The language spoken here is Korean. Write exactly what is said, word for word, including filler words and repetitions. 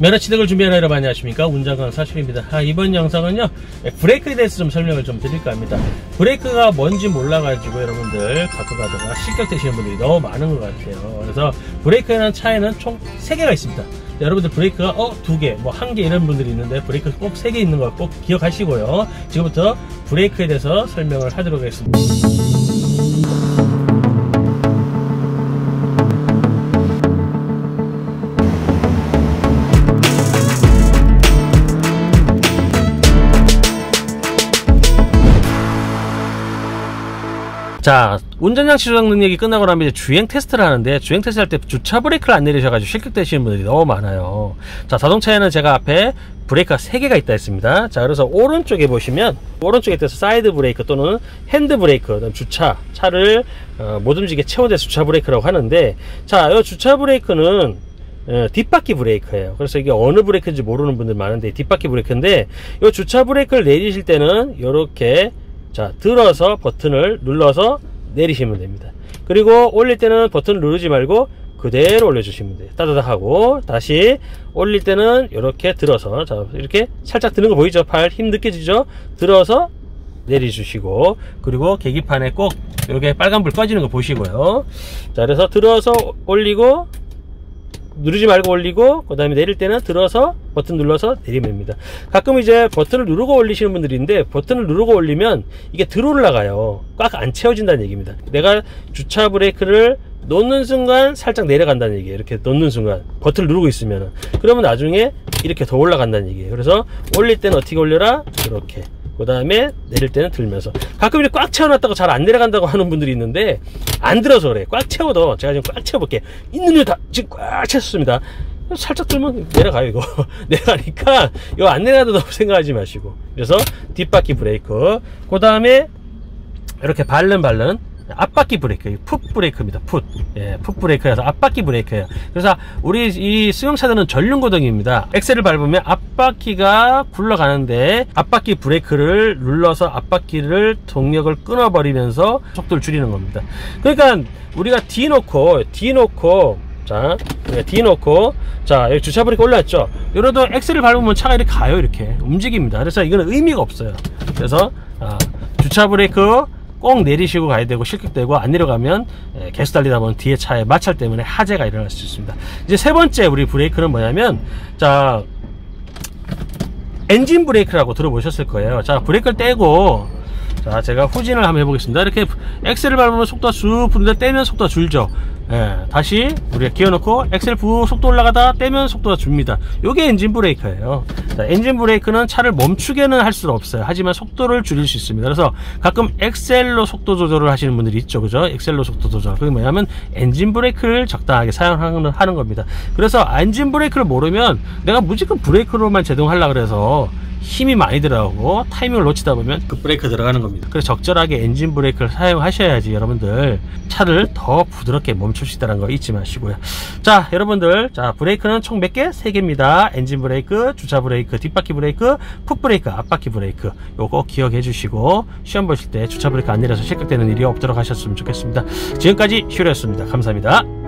면허 취득을 준비하는 여러분 안녕하십니까, 운전강 사실입니다. 아, 이번 영상은요 브레이크에 대해서 좀 설명을 좀 드릴까 합니다. 브레이크가 뭔지 몰라가지고 여러분들 갖고 가다가 실격되시는 분들이 너무 많은 것 같아요. 그래서 브레이크에는 차에는 총 세 개가 있습니다. 여러분들 브레이크가 어 두 개, 뭐 한 개 이런 분들이 있는데 브레이크 꼭 세 개 있는 걸 꼭 기억하시고요. 지금부터 브레이크에 대해서 설명을 하도록 하겠습니다. 자, 운전장치 조작 능력이 끝나고 나면 이제 주행 테스트를 하는데, 주행 테스트 할 때 주차 브레이크를 안 내리셔가지고 실격되시는 분들이 너무 많아요. 자, 자동차에는 제가 앞에 브레이크가 세 개가 있다 했습니다. 자, 그래서 오른쪽에 보시면, 오른쪽에 있어서 사이드 브레이크 또는 핸드 브레이크, 그다음 주차, 차를 어, 못 움직이게 채워줄 주차 브레이크라고 하는데, 자, 이 주차 브레이크는 어, 뒷바퀴 브레이크예요. 그래서 이게 어느 브레이크인지 모르는 분들 많은데 뒷바퀴 브레이크인데, 이 주차 브레이크를 내리실 때는 이렇게 자, 들어서 버튼을 눌러서 내리시면 됩니다. 그리고 올릴 때는 버튼을 누르지 말고 그대로 올려주시면 돼요. 따다닥 하고 다시 올릴 때는 이렇게 들어서, 자, 이렇게 살짝 드는 거 보이죠? 팔 힘 느껴지죠? 들어서 내려주시고, 그리고 계기판에 꼭 이렇게 빨간불 꺼지는 거 보시고요. 자, 그래서 들어서 올리고 누르지 말고 올리고, 그 다음에 내릴 때는 들어서 버튼 눌러서 내리면 됩니다. 가끔 이제 버튼을 누르고 올리시는 분들이 있는데, 버튼을 누르고 올리면 이게 들어 올라가요. 꽉 안 채워진다는 얘기입니다. 내가 주차 브레이크를 놓는 순간 살짝 내려간다는 얘기예요. 이렇게 놓는 순간 버튼을 누르고 있으면, 그러면 나중에 이렇게 더 올라간다는 얘기예요. 그래서 올릴 때는 어떻게 올려라? 이렇게. 그 다음에 내릴 때는 들면서. 가끔 이렇게 꽉 채워놨다고 잘 안 내려간다고 하는 분들이 있는데, 안 들어서 그래. 꽉 채워도, 제가 지금 꽉 채워볼게요. 있는 일 다 지금 꽉 채웠습니다. 살짝 들면 내려가요, 이거. 내려가니까 이거 안 내려간다고 생각하지 마시고. 그래서 뒷바퀴 브레이크, 그 다음에 이렇게 발른 발른 앞바퀴 브레이크, 풋 브레이크입니다. 풋. 예, 풋 브레이크여서 앞바퀴 브레이크예요. 그래서 우리 이 수용차들은 전륜구동입니다. 엑셀을 밟으면 앞바퀴가 굴러가는데, 앞바퀴 브레이크를 눌러서 앞바퀴를 동력을 끊어버리면서 속도를 줄이는 겁니다. 그러니까 우리가 D 놓고 D 놓고 자, D 놓고, 자, 여기 주차 브레이크 올라왔죠? 이러다 엑셀을 밟으면 차가 이렇게 가요. 이렇게 움직입니다. 그래서 이거는 의미가 없어요. 그래서 아, 주차 브레이크 꼭 내리시고 가야 되고, 실격되고 안 내려가면 예, 계속 달리다 보면 뒤에 차에 마찰 때문에 하재가 일어날 수 있습니다. 이제 세 번째 우리 브레이크는 뭐냐면, 자, 엔진 브레이크라고 들어보셨을 거예요. 자, 브레이크를 떼고, 자, 제가 후진을 한번 해보겠습니다. 이렇게 엑셀을 밟으면 속도가 쑥 부는데 떼면 속도가 줄죠. 예, 다시 우리가 기어 넣고 엑셀 부 속도 올라가다 떼면 속도가 줍니다. 요게 엔진 브레이크예요. 자, 엔진 브레이크는 차를 멈추게는 할 수는 없어요. 하지만 속도를 줄일 수 있습니다. 그래서 가끔 엑셀로 속도 조절을 하시는 분들이 있죠, 그죠? 엑셀로 속도 조절. 그게 뭐냐면 엔진 브레이크를 적당하게 사용하는 하는 겁니다. 그래서 엔진 브레이크를 모르면 내가 무조건 브레이크로만 제동하려고 그래서 힘이 많이 들어가고 타이밍을 놓치다 보면 그 브레이크 들어가는 겁니다. 그래서 적절하게 엔진 브레이크를 사용하셔야지 여러분들 차를 더 부드럽게 멈출 수 있다는 거 잊지 마시고요. 자, 여러분들, 자, 브레이크는 총 몇 개? 세 개입니다. 엔진 브레이크, 주차 브레이크, 뒷바퀴 브레이크, 풋 브레이크, 앞바퀴 브레이크. 요거 기억해 주시고 시험 보실 때 주차 브레이크 안 내려서 실격되는 일이 없도록 하셨으면 좋겠습니다. 지금까지 휴레였습니다. 감사합니다.